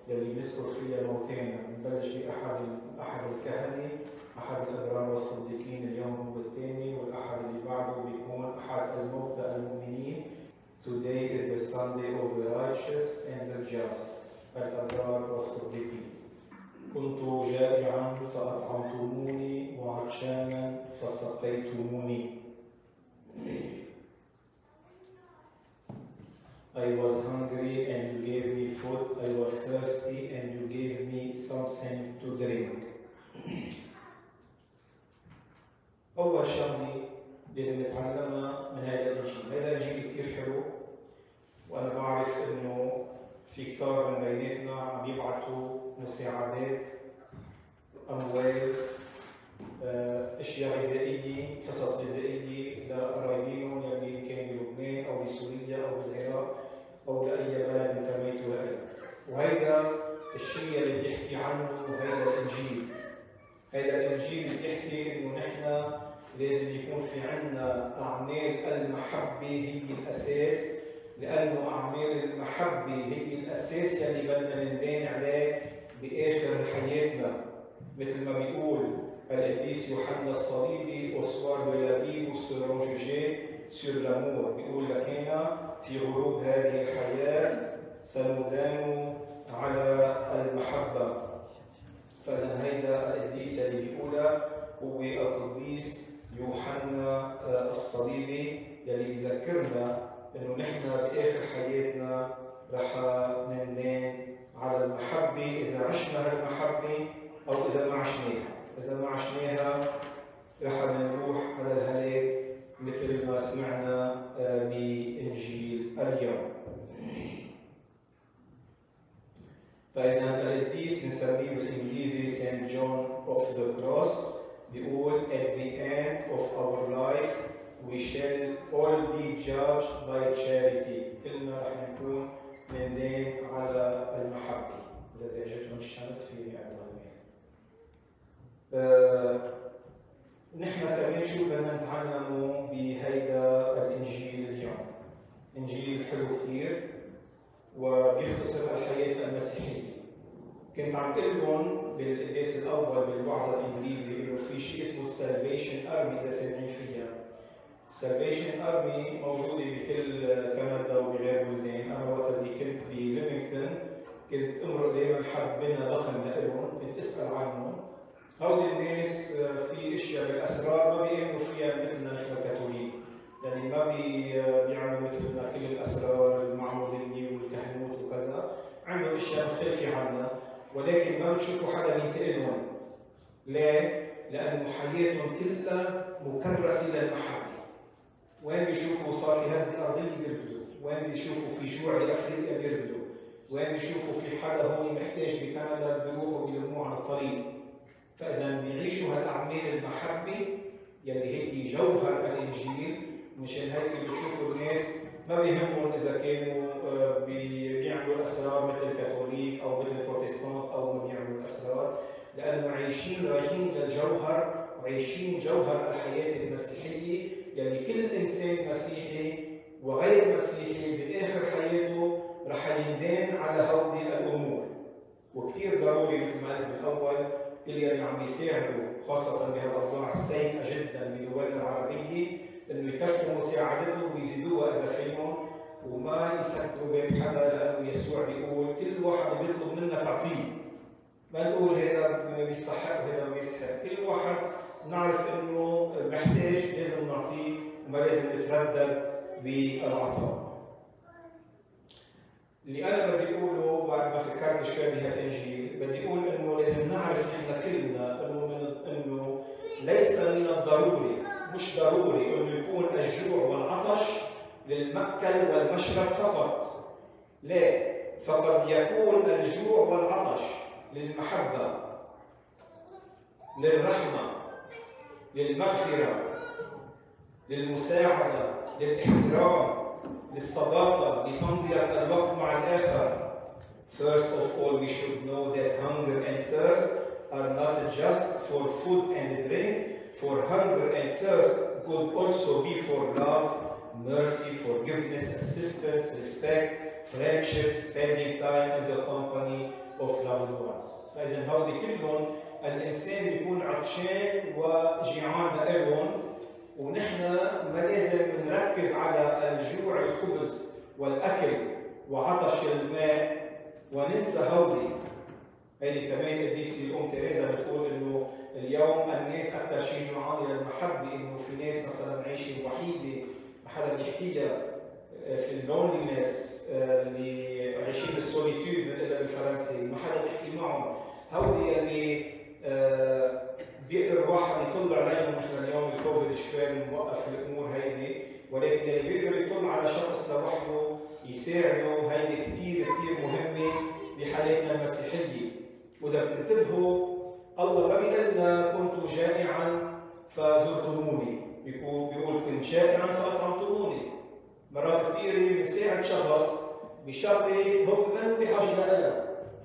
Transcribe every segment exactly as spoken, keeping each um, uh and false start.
يلي بيذكر فيها موتين. بنبلش بأحد أحد الكهنة، أحد الأبرار والصديقين، اليوم هو الثاني، والأحد اللي بعده بيكون أحد الموتى المؤمنين. Today is the Sunday of the righteous and the just. الأبرار والصديقين. كنت جائعا فأطعمتموني وعطشانا فسقيتموني. I was hungry and you gave me food. I was thirsty and you gave me something to drink. أول شغلة لازم نتعلمها من هذا الإنجيل، هذا الإنجيل كثير حلو، وأنا بعرف إنه في كتار من بيناتنا عم يبعثوا مساعدات، أموال، أشياء غذائية، حصص غذائية لقرايبينهم يلي كان بلبنان أو بسوريا أو بالعراق أو لأي بلد انتميتوا له. وهيدا الشيء اللي بيحكي عنه هيدا الإنجيل. هيدا الإنجيل بيحكي إنه نحن لازم يكون في عندنا أعمال المحبة هي الأساس، لأنه أعمال المحبة هي الأساس يلي بدنا ندين عليه بآخر حياتنا. مثل ما بيقول القديس يوحنا الصليبي أسوار بلابي وسيرون جوجي سور لامور، بيقول لكينا في غروب هذه الحياة سندان على المحبة. فإذا هيدا القديس اللي بيقولها هو القديس يوحنا الصليبي يلي بيذكرنا إنه نحن بآخر حياتنا رح نندين على المحبة إذا عشنا هالمحبة أو إذا ما عشناها. إذا ما عشناها رح نروح على الهلاك مثل ما سمعنا بإنجيل اليوم. فإذا القديس بنسميه بالإنجليزي سانت جون أوف ذا كروس، بيقول at the end of our life we shall all be judged by charity. كلنا رح نكون ندين على المحبة. إذا زعجتهم الشمس فيني أعمل أه نحن كمان شو بدنا نتعلمه بهيدا الإنجيل اليوم؟ إنجيل حلو كثير وبيختصر الحياة المسيحية. كنت عم بقول لهم بالقداس الأول بالوعظة الإنجليزي إنه في شيء اسمه السالفيشن أرمي إذا سامعين فيها. السالفيشن أرمي موجودة بكل كندا وبغير بلدان. أنا وقت اللي كنت بليفينغتون كنت أمرق دائما حد بنا ضخم لإلهم، كنت أسأل عنهم. هودي الناس في اشياء بالاسرار ما بيؤمنوا فيها مثلنا نحن الكاثوليك، يعني ما بيعملوا مثلنا كل الاسرار المعموديه والكهنوت وكذا، عندهم اشياء مختلفه عنا، ولكن ما بتشوفوا حدا بينتقل لهم. ليه؟ لانه حياتهم كلها مكرسه للمحبه. وين بيشوفوا صار في هزه ارضيه بيركضوا، وين بيشوفوا في جوع بافريقيا بيركضوا، وين بيشوفوا في حدا هون محتاج بكندا بيروحوا بيلموه عن الطريق. فإذا بيعيشوا هالأعمال المحبة يلي هي جوهر الإنجيل. مشان هيك بتشوفوا الناس ما بيهمهم إذا كانوا بيعملوا الأسرار مثل الكاثوليك أو مثل البروتستانت أو ما بيعملوا الأسرار، لأنه عايشين رايحين للجوهر وعايشين جوهر الحياة المسيحية يلي كل إنسان مسيحي وغير مسيحي بآخر حياته رح يندان على هودي الأمور. وكثير ضروري مثل ما قلت بالأول كل يلي عم يساعدوا خاصة بهالأوضاع السيئة جدا بدولنا العربية إنه يكفوا مساعدتهم ويزيدوها إذا فيهم، وما يسكروا باب حدا، لأنه يسوع بيقول كل واحد بيطلب منك أعطيه. ما نقول هذا بيستحق وهذا ما بيستحق، كل واحد نعرف إنه محتاج لازم نعطيه وما لازم نتردد بالعطاء. اللي أنا بدي أقوله بعد ما فكرت شوي بهالإنجيل، بدي أقول إنه لازم نعرف نحن كلنا إنه من إنه ليس من الضروري، مش ضروري إنه يكون الجوع والعطش للمأكل والمشرب فقط. لا، فقد يكون الجوع والعطش للمحبة، للرحمة، للمغفرة، للمساعدة، للاحترام، للصداقة، لتمضية الوقت مع الآخر. First of all, we should know that hunger and thirst are not just for food and drink. For hunger and thirst could also be for love, mercy, forgiveness, assistance, respect, friendship, spending time in the company of loved ones. فإذا هودي كلهم الإنسان بيكون عطشان وجيعان لإلهم، ونحن ما لازم نركز على الجوع الخبز والأكل وعطش الماء وننسى هودي. هيدي كمان قديسة الأم تيريزا بتقول إنه اليوم الناس أكثر شيء جوعان للمحبة، إنه في ناس مثلا عايشة وحيدة ما حدا بيحكيها، في اللونلينس اللي عايشين بالسوليتيود بنقولها بالفرنسي، ما حدا بيحكي معهم. هودي اللي بيقدر الواحد يطلع عليهم. نحن اليوم الكوفيد شوي موقف الامور هيدي، ولكن اللي بيقدر يطلع على شخص لوحده يساعده هيدي كثير كثير مهمه بحياتنا المسيحيه. واذا بتنتبهوا الله ما بيقول لنا كنت جائعا فزرتموني، بيقول بيقول كنت جائعا فاطعمتموني. مرات كثيره بنساعد شخص بشغله هو منه بحاجه لها.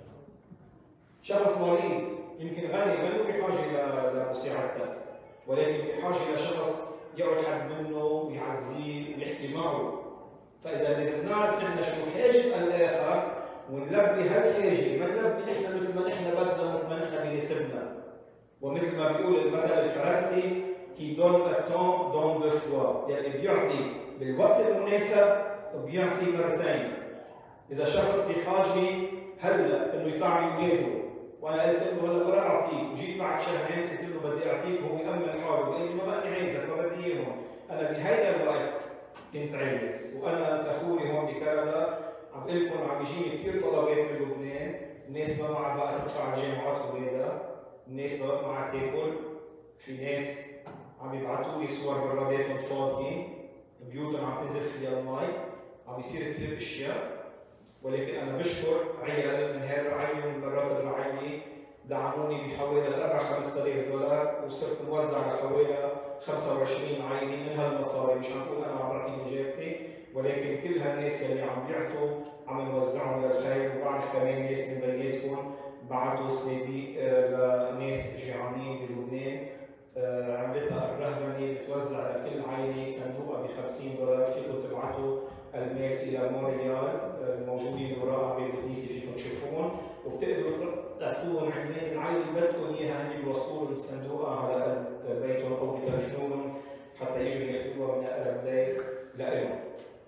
شخص مريض يمكن غني منه بحاجه لمساعدتك، ولكن بحاجه لشخص يقعد حد منه ويعزيه ويحكي معه. فاذا لازم نعرف نحن شو حاجه الاخر ونلبي هالحاجه، ما نلبي نحن مثل ما نحن بدنا مثل ما نحن بيناسبنا. ومثل ما بيقول المثل الفرنسي كي دون اتون دون دو فوا، يعني بيعطي بالوقت المناسب وبيعطي مرتين. اذا شخص بحاجه هلا انه يطعم اولاده، وانا قلت له هلا بدي اعطيك، وجيت بعد شهرين قلت له بدي اعطيك وهو يامن حاله وقال لي ما بقى عايزك ما بدي اياهم. انا بهيدا الوقت كنت عايز، وانا اخوي هون بكندا عم بقول لكم عم بيجيني كثير طلبات من لبنان، الناس ما معها بقى تدفع الجامعات اولادها، الناس ما بقى معها تاكل، في ناس عم يبعثوا لي صور براداتهم فاضيين، بيوتهم عم تنزل فيها المي، عم يصير كثير اشياء. ولكن انا بشكر عيال من هالرعايه ومن برات الرعايه دعموني بحوالي الأربع خمسة آلاف دولار، وصرت موزع لحوالي خمسة وعشرين عائله من هالمصاري. مش عم بقول انا عم بعطي من جيبتي، ولكن كل هالناس اللي عم بيعطوا عم نوزعهم للخير. وبعرف كمان ناس من بيناتكم بعتوا صناديق لناس جيعانين بلبنان، عملتها الرهبنه بتوزع لكل عائله صندوقه ب خمسين دولار. فيكم تبعتوا المال الى مونريال الموجودين وراء باب الكنيسه، فيكم تشوفون وبتقدروا تعطوهم عنوان العائله اللي بدكم اياها، هن بيوصلوا الصندوقه على بيتهم او بتلفونهم حتى يجوا ياخذوها من اقرب دير لهم.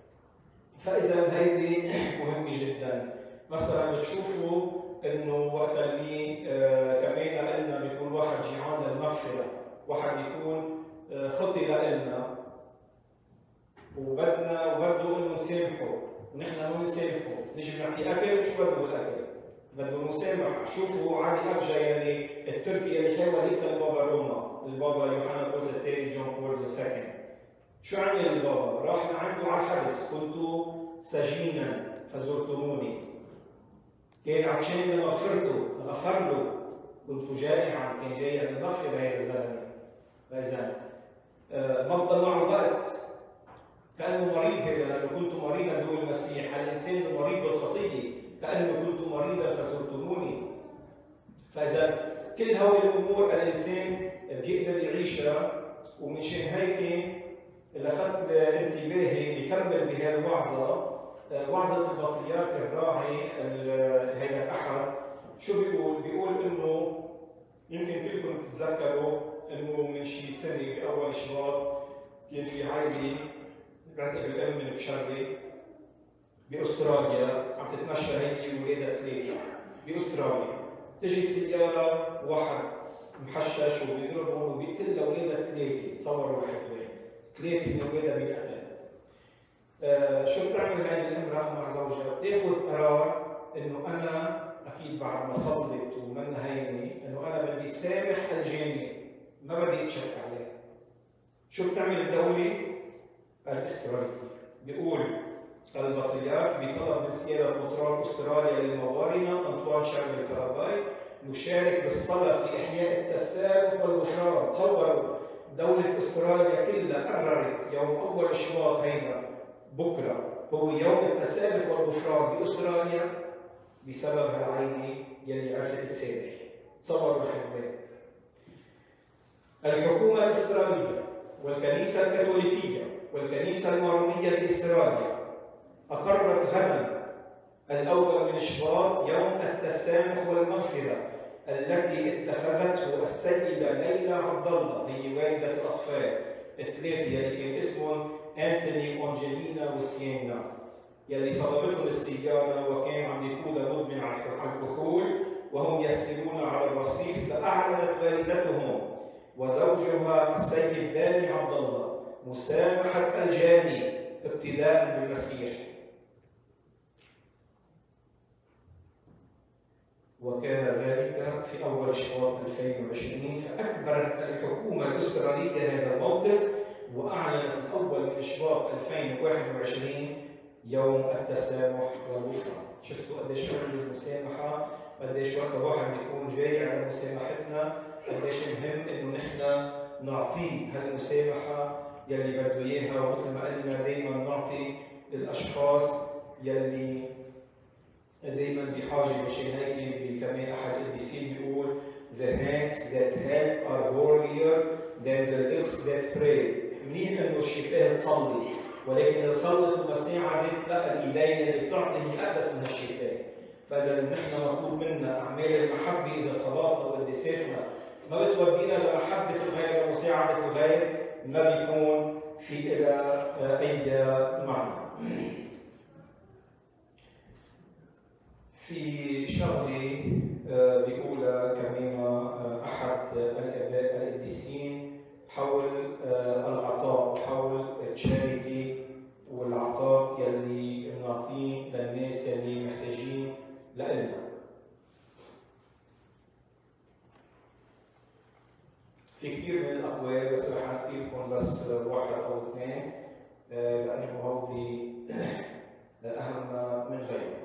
فاذا هيدي مهمه جدا. مثلا بتشوفوا انه وقت اللي آه كمان قلنا بيكون واحد جيعان للمغفره، واحد بيكون آه خطي لنا وبدنا وبده انه نسامحه، ونحن ما بنسامحه، نجي بنعطيه اكل شو بده الاكل؟ بده مسامحه. شوفوا علي ابجا يلي التركي اللي حاول يقتل البابا روما، البابا يوحنا بولس الثاني جون بول الثاني. شو عمل البابا؟ راح لعنده على الحبس، كنت سجينا فزرتموني. كان عطشان لمغفرته، غفر له. كنت جائعا، كان جاي للمغفره هذا الزلمه. فاذا آه ما بضل معه وقت، كانه مريض هذا، لانه كنت مريضا بيقول المسيح، الانسان المريض بالخطيه كانه كنت مريضا فزرتموني. فاذا كل هول الامور الانسان بيقدر يعيشها. ومشان هيك لفت انتباهي بكمل بهالوعظه، وعظه البطريرك الراعي هيدا الاحد. شو بيقول؟ بيقول انه يمكن كلكم تتذكروا انه من شي سنه باول شباط كان في عائله بعتقد الام من بشري باستراليا عم تتمشى هي وولادها ثلاثه باستراليا، تجي السياره واحد محشش وبيضربهم وبيقتل اولادها ثلاثه. تصوروا وحدين ثلاثه من اولادها بينقتل. آه شو بتعمل هذه الامراه مع زوجها؟ بتاخذ قرار انه انا اكيد بعد ما صلت ومنا هينه انه انا بدي سامح الجاني، ما بدي اتشك عليه. شو بتعمل الدوله الاستراليه؟ بيقول البطريرك بطلب من سيادة مطران استراليا للموارنة أنطوان شارل كاراباي يشارك بالصلاة في إحياء التسامح والغفران. تصوروا دولة استراليا كلها قررت يوم أول شباط هيدا بكرة هو يوم التسامح والغفران بأستراليا بسبب هالعائلة يلي عرفت تسامح. تصوروا الحكمة. الحكومة الإسترالية والكنيسة الكاثوليكية والكنيسة المارونية باستراليا أقرت غدا الأول من من شباط يوم التسامح والمغفرة التي اتخذته السيدة ليلى عبد الله، هي والدة الأطفال الثلاثة يلي كان اسمهم أنتوني وأنجلينا وسيينا، يلي صدمتهم السيارة وكان عم يقودها مدمن على الكحول وهم يسيرون على الرصيف، فأعلنت والدتهم وزوجها السيد داني عبد الله مسامحة الجاني اقتداء بالمسيح. وكان ذلك في أول شباط ألفين وعشرين، فأكبرت الحكومة الأسترالية هذا الموقف وأعلنت الأول من شباط ألفين وواحد وعشرين يوم التسامح والغفران. شفتوا قديش حلوة المسامحة، قديش وقت واحد بيكون جاي على مسامحتنا قديش مهم إنه نحن نعطيه هالمسامحة يلي بده إياها، ومثل ما قلنا دايما نعطي للأشخاص يلي دايما بحاجة. مشان هيك كمان أحد القديسين بيقول the hands that help are holier than the lips that pray. منيح إنه الشفاه تصلي، ولكن إذا صلت وما ساعدت لا، الإيدين اللي بتعطي هي أقدس من الشفاه. فإذا نحن مطلوب منا أعمال المحبة، إذا صلاتنا وقداساتنا ما بتودينا لمحبة الغير ومساعدة الغير ما بيكون في إلى أي معنى. في شغلة بيقولها كمان أحد الآباء القديسين حول العطاء، حول التشاريتي والعطاء يلي بنعطيه للناس يلي محتاجين لإلنا. في كثير من الأقوال بس رح أنقي لكم بس واحد أو اثنين لأنه هودي أهم من غيره.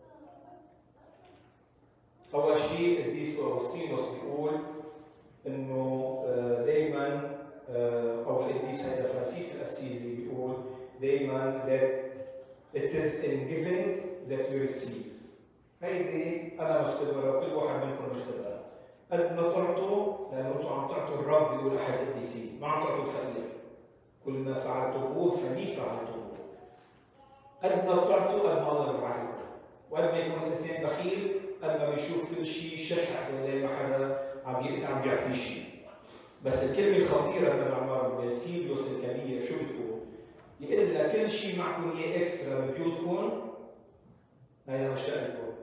أول شيء القديس أغسطينوس بيقول إنه دائما، أو القديس هذا فرانسيس الأسيزي بيقول دائما that it is in giving that we receive. هيدي أنا مختبرها وكل واحد منكم مختبرها. قد ما تعطوا، لأنه أنتم عم تعطوا الرب، بيقول أحد القديسين، ما عم تعطوا الفقير. كل ما فعلتموه فلي فعلتموه. قد ما بتعطوا قد ما الله بيبعث لكم. وقد ما يكون الإنسان بخيل قد ما بيشوف كل شيء شحح ولا ما حدا عم عم بيعطيه شيء. بس الكلمة الخطيرة تبع باسيليوس الكبير شو بتقول؟ يقول لك كل شيء معكم اياه اكسترا ببيوتكم هذا مش لكم.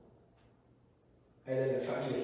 هذا الفقير.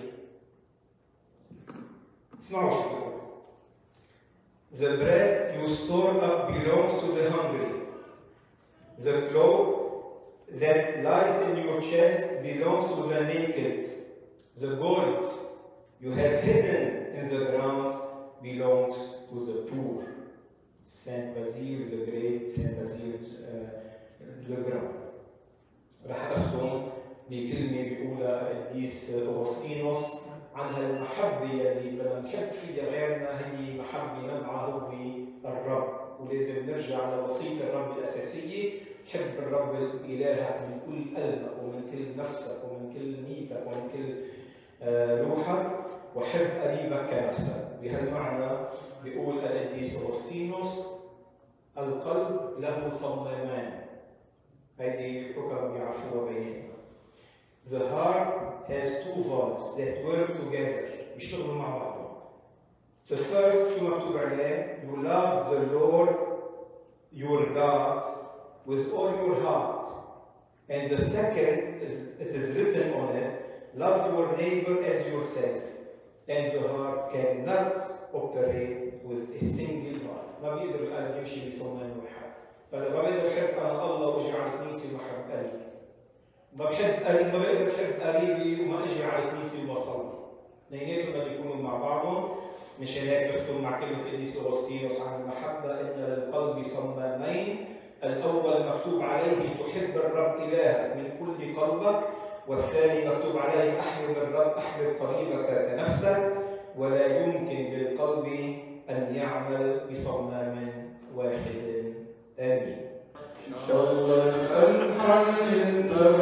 اسمعوا شو بيقول. The bread you store up belongs to the hungry. The cloth that lies in your chest belongs to the naked. The gold you have hidden in the ground belongs to the poor. Saint Basil, the great Saint Basil le Grand. رح أختم بكلمة بيقولها القديس أغسطينوس عن هالمحبة يلي بدنا نحب فيها غيرنا، هي محبة نبعها هو الرب، ولازم نرجع لوصية الرب الأساسية، حب الرب إلهك من كل قلبك ومن كل نفسك ومن كل نيتك ومن كل روحك، وحب قريبك كنفسك. بهالمعنى بيقول القديس أغسطينوس القلب له صمامان. هيدي الحكم بيعرفوها بيناتنا. The heart has two valves that work together. بيشتغلوا مع بعضهم. The first شو مكتوب عليه؟ You love the Lord your God with all your heart. And the second is it is written on it, love your neighbor as yourself. And the heart cannot operate with a single valve. ما بيقدر القلب يمشي بصمام واحد. فإذا ما بقدر أحب أنا الله وأجي على الكنيسة وما أحب قريبي. ما بحب قريب ما بقدر أحب قريبي وما أجي على الكنيسة وما أصلي. اثنيناتهم بيكونوا مع بعضهم. مشان هيك بختم مع كلمة القديس أغسطينوس عن المحبة إن للقلب صمامين. الأول مكتوب عليه تحب الرب إلهك من كل قلبك، والثاني مكتوب عليه أحبب الرب أحبب قريبك كنفسك. ولا يمكن للقلب أن يعمل بصمام واحد. آمين. إن شاء الله الألحان ينزل